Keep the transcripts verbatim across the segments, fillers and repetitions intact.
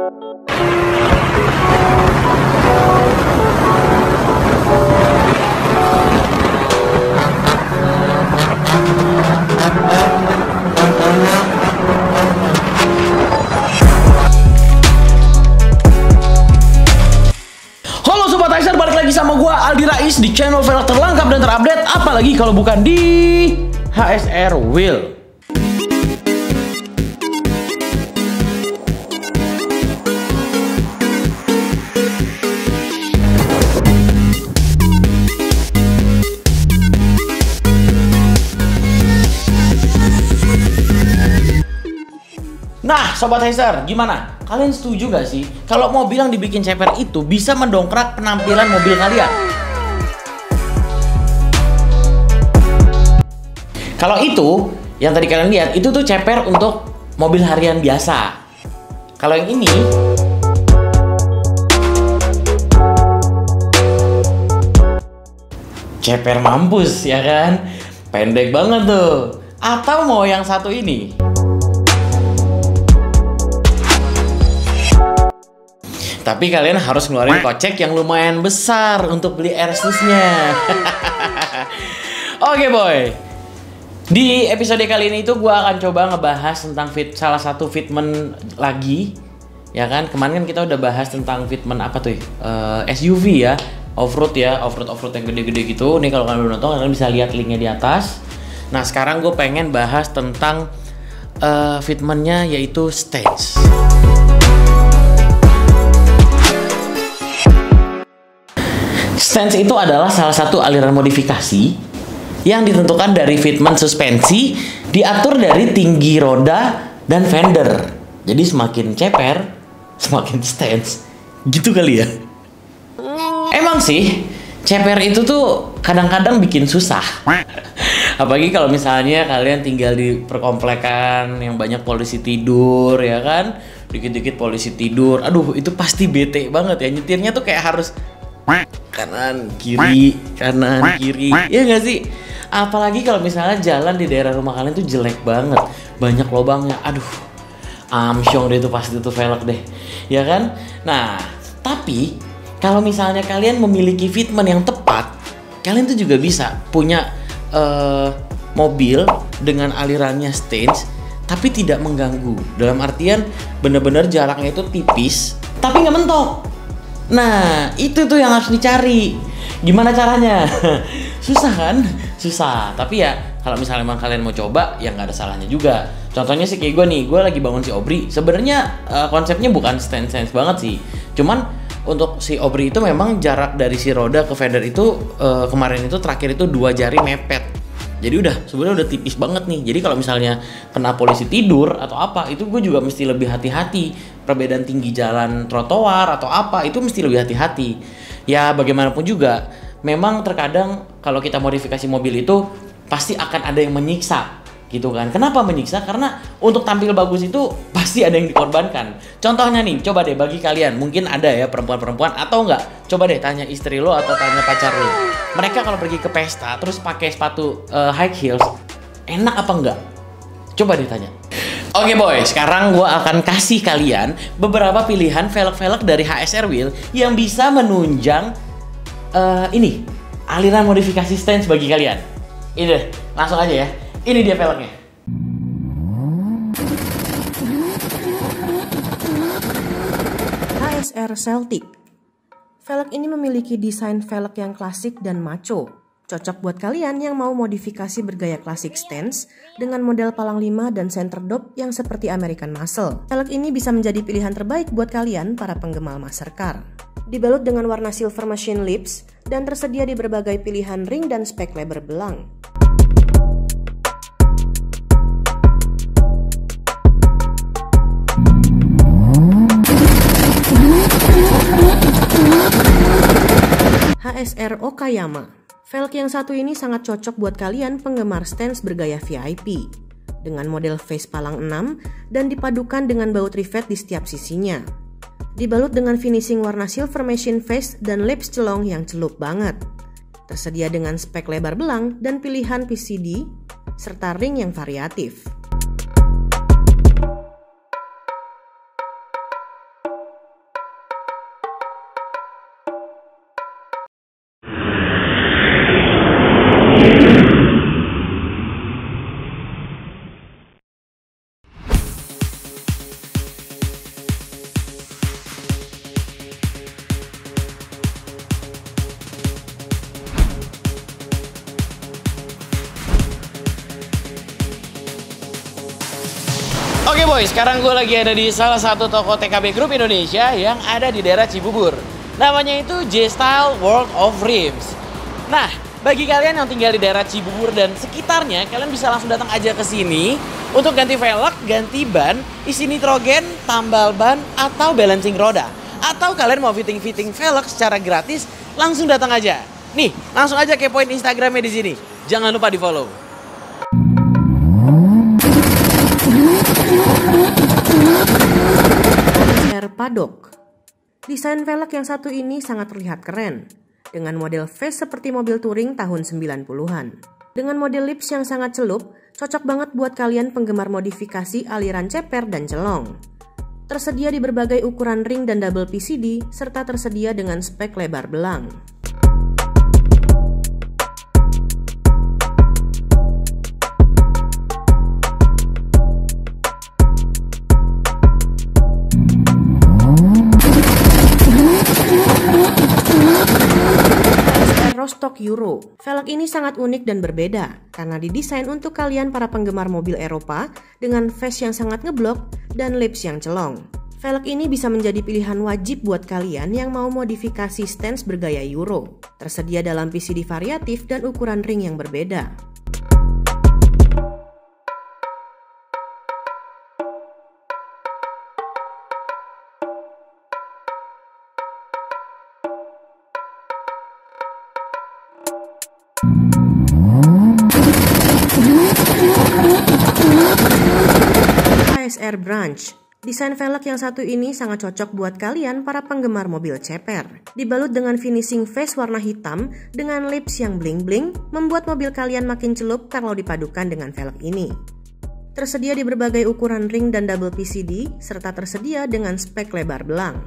Sama gua Aldi Rais di channel velg terlengkap dan terupdate, apalagi kalau bukan di H S R Wheel. Nah, Sobat Hazer, gimana? Kalian setuju gak sih kalau mobil yang dibikin ceper itu bisa mendongkrak penampilan mobil kalian? Kalau itu, yang tadi kalian lihat, itu tuh ceper untuk mobil harian biasa. Kalau yang ini, ceper mampus, ya kan? Pendek banget tuh. Atau mau yang satu ini? Tapi kalian harus ngeluarin kocek yang lumayan besar untuk beli Airsus-nya. Oke boy, di episode kali ini itu gue akan coba ngebahas tentang fit salah satu fitment lagi, ya kan? Kemarin kan kita udah bahas tentang fitment apa tuh? Uh, S U V ya, off-road ya, off-road off-road yang gede-gede gitu. Nih kalau kalian belum nonton, kalian bisa lihat linknya di atas. Nah sekarang gue pengen bahas tentang uh, fitmentnya, yaitu stance. Stance itu adalah salah satu aliran modifikasi yang ditentukan dari fitment suspensi, diatur dari tinggi roda dan fender. Jadi semakin ceper, semakin stance. Gitu kali ya. Emang sih, ceper itu tuh kadang-kadang bikin susah. Apalagi kalau misalnya kalian tinggal di perkomplekan yang banyak polisi tidur, ya kan? Dikit-dikit polisi tidur. Aduh, itu pasti bete banget ya. Nyetirnya tuh kayak harus kanan kiri kanan kiri, ya nggak sih? Apalagi kalau misalnya jalan di daerah rumah kalian tuh jelek banget, banyak lubangnya. Aduh, amsyong deh tuh pasti tuh velg deh, ya kan? Nah, tapi kalau misalnya kalian memiliki fitment yang tepat, kalian tuh juga bisa punya uh, mobil dengan alirannya stance tapi tidak mengganggu. Dalam artian bener-bener jaraknya itu tipis tapi nggak mentok. Nah, itu tuh yang harus dicari. Gimana caranya? Susah kan? Susah. Tapi ya, kalau misalnya emang kalian mau coba, ya nggak ada salahnya juga. Contohnya sih kayak gue nih, gue lagi bangun si Obri. Sebenarnya uh, konsepnya bukan stance-stance banget sih. Cuman untuk si Obri itu memang jarak dari si roda ke fender itu uh, kemarin itu terakhir itu dua jari mepet. Jadi udah sebenarnya udah tipis banget nih. Jadi kalau misalnya kena polisi tidur atau apa, itu gue juga mesti lebih hati-hati. Perbedaan tinggi jalan trotoar atau apa, itu mesti lebih hati-hati. Ya bagaimanapun juga, memang terkadang kalau kita modifikasi mobil itu pasti akan ada yang menyiksa, gitu kan? Kenapa menyiksa? Karena untuk tampil bagus itu pasti ada yang dikorbankan. Contohnya nih, coba deh bagi kalian, mungkin ada ya perempuan-perempuan atau enggak, coba deh tanya istri lo atau tanya pacar lo. Mereka kalau pergi ke pesta terus pakai sepatu uh, high heels, enak apa enggak? Coba deh tanya. Oke boy, sekarang gue akan kasih kalian beberapa pilihan velg-velg dari H S R Wheel yang bisa menunjang uh, ini aliran modifikasi stance bagi kalian. Ini deh, langsung aja ya. Ini dia velgnya. H S R Celtic. Velg ini memiliki desain velg yang klasik dan maco. Cocok buat kalian yang mau modifikasi bergaya klasik stance dengan model palang lima dan center dop yang seperti American Muscle. Velg ini bisa menjadi pilihan terbaik buat kalian para penggemar muscle car. Dibalut dengan warna silver machine lips dan tersedia di berbagai pilihan ring dan spek lebar belang. H S R Okayama. Velg yang satu ini sangat cocok buat kalian penggemar stance bergaya V I P. Dengan model face palang enam dan dipadukan dengan baut rivet di setiap sisinya. Dibalut dengan finishing warna silver machine face dan lips celong yang celup banget. Tersedia dengan spek lebar belang dan pilihan P C D, serta ring yang variatif. Oke boy, sekarang gue lagi ada di salah satu toko T K B Group Indonesia yang ada di daerah Cibubur. Namanya itu J-Style World of Rims. Nah, bagi kalian yang tinggal di daerah Cibubur dan sekitarnya, kalian bisa langsung datang aja ke sini untuk ganti velg, ganti ban, isi nitrogen, tambal ban, atau balancing roda. Atau kalian mau fitting-fitting velg secara gratis, langsung datang aja. Nih, langsung aja kepoin Instagramnya di sini. Jangan lupa di-follow. Air Paddock. Desain velg yang satu ini sangat terlihat keren, dengan model face seperti mobil touring tahun sembilan puluhan. Dengan model lips yang sangat celup, cocok banget buat kalian penggemar modifikasi aliran ceper dan celong. Tersedia di berbagai ukuran ring dan double P C D, serta tersedia dengan spek lebar belang. Rostock Euro. Velg ini sangat unik dan berbeda karena didesain untuk kalian para penggemar mobil Eropa dengan face yang sangat ngeblok dan lips yang celong. Velg ini bisa menjadi pilihan wajib buat kalian yang mau modifikasi stance bergaya Euro. Tersedia dalam P C D variatif dan ukuran ring yang berbeda. A S R Branch. Desain velg yang satu ini sangat cocok buat kalian para penggemar mobil ceper. Dibalut dengan finishing face warna hitam dengan lips yang bling-bling, membuat mobil kalian makin celup kalau dipadukan dengan velg ini. Tersedia di berbagai ukuran ring dan double P C D, serta tersedia dengan spek lebar belang.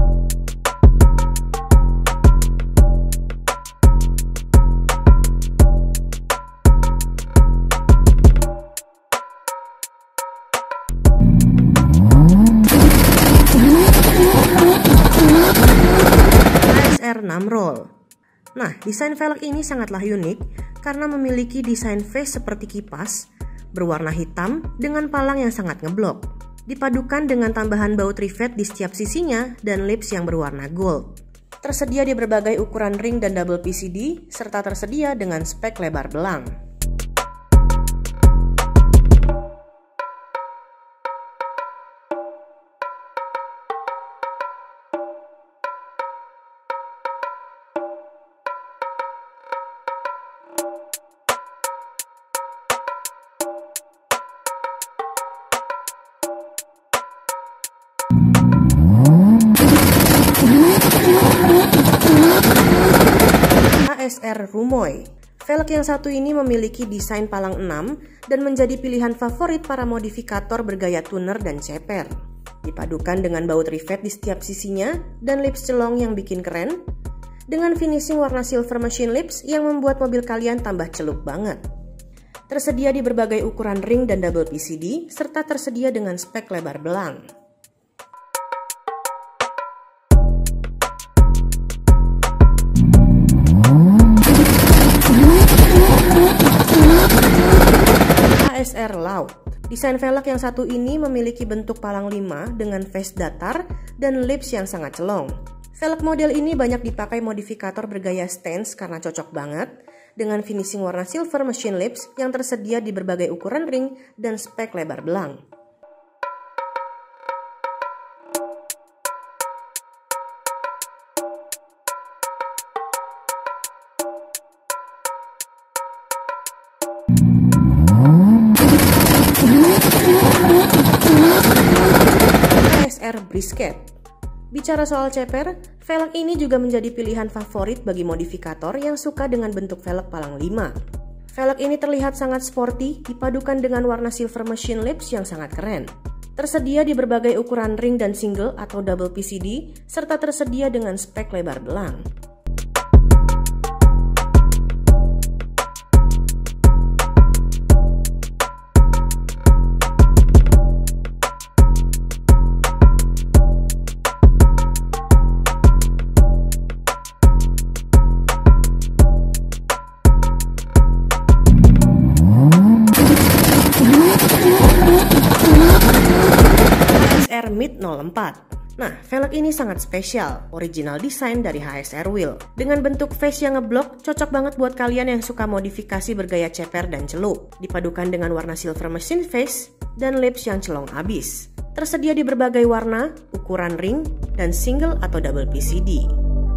Namroll. Nah, desain velg ini sangatlah unik karena memiliki desain face seperti kipas, berwarna hitam dengan palang yang sangat ngeblok. Dipadukan dengan tambahan baut rivet di setiap sisinya dan lips yang berwarna gold. Tersedia di berbagai ukuran ring dan double P C D, serta tersedia dengan spek lebar belang. A S R Rumoy. Velg yang satu ini memiliki desain palang enam dan menjadi pilihan favorit para modifikator bergaya tuner dan ceper. Dipadukan dengan baut rivet di setiap sisinya dan lips celong yang bikin keren, dengan finishing warna silver machine lips yang membuat mobil kalian tambah celup banget. Tersedia di berbagai ukuran ring dan double P C D, serta tersedia dengan spek lebar belang. A S R Laut. Desain velg yang satu ini memiliki bentuk palang lima dengan face datar dan lips yang sangat celong. Velg model ini banyak dipakai modifikator bergaya stance karena cocok banget dengan finishing warna silver machine lips yang tersedia di berbagai ukuran ring dan spek lebar belang. A S R Brisket. Bicara soal ceper, velg ini juga menjadi pilihan favorit bagi modifikator yang suka dengan bentuk velg palang lima. Velg ini terlihat sangat sporty, dipadukan dengan warna silver machine lips yang sangat keren. Tersedia di berbagai ukuran ring dan single atau double P C D, serta tersedia dengan spek lebar belang. nol empat. Nah, velg ini sangat spesial, original desain dari H S R Wheel. Dengan bentuk face yang ngeblok, cocok banget buat kalian yang suka modifikasi bergaya ceper dan celup. Dipadukan dengan warna silver machine face dan lips yang celong abis. Tersedia di berbagai warna, ukuran ring, dan single atau double P C D.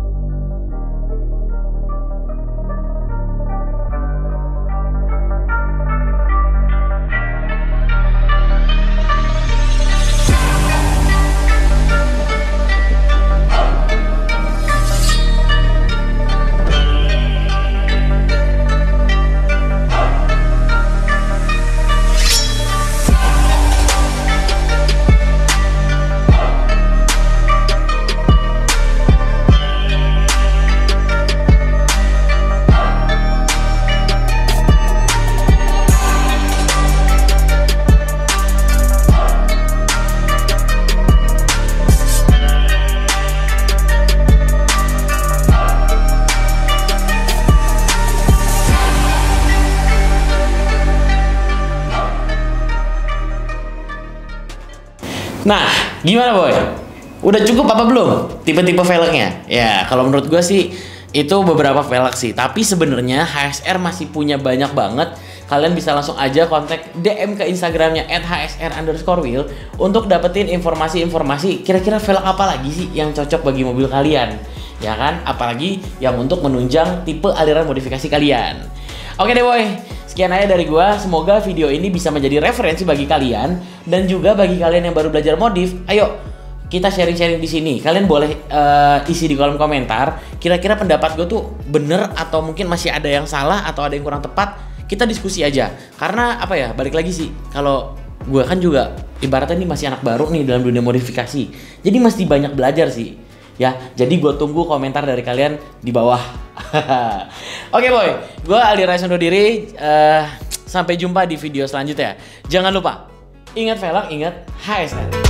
Nah, gimana boy? Udah cukup apa belum tipe-tipe velgnya? Ya, kalau menurut gue sih itu beberapa velg sih. Tapi sebenarnya H S R masih punya banyak banget. Kalian bisa langsung aja kontak D M ke Instagramnya at H S R underscore wheel untuk dapetin informasi-informasi kira-kira velg apa lagi sih yang cocok bagi mobil kalian. Ya kan? Apalagi yang untuk menunjang tipe aliran modifikasi kalian. Oke deh boy, sekian aja dari gua. Semoga video ini bisa menjadi referensi bagi kalian dan juga bagi kalian yang baru belajar modif. Ayo kita sharing-sharing di sini. Kalian boleh uh, isi di kolom komentar. Kira-kira pendapat gue tuh bener atau mungkin masih ada yang salah atau ada yang kurang tepat. Kita diskusi aja. Karena apa ya? Balik lagi sih. Kalau gue kan juga ibaratnya ini masih anak baru nih dalam dunia modifikasi. Jadi mesti banyak belajar sih. Ya, jadi gue tunggu komentar dari kalian di bawah. Oke boy, gue Aldi Rais undur diri. Uh, sampai jumpa di video selanjutnya. Jangan lupa, ingat velg, ingat H S R.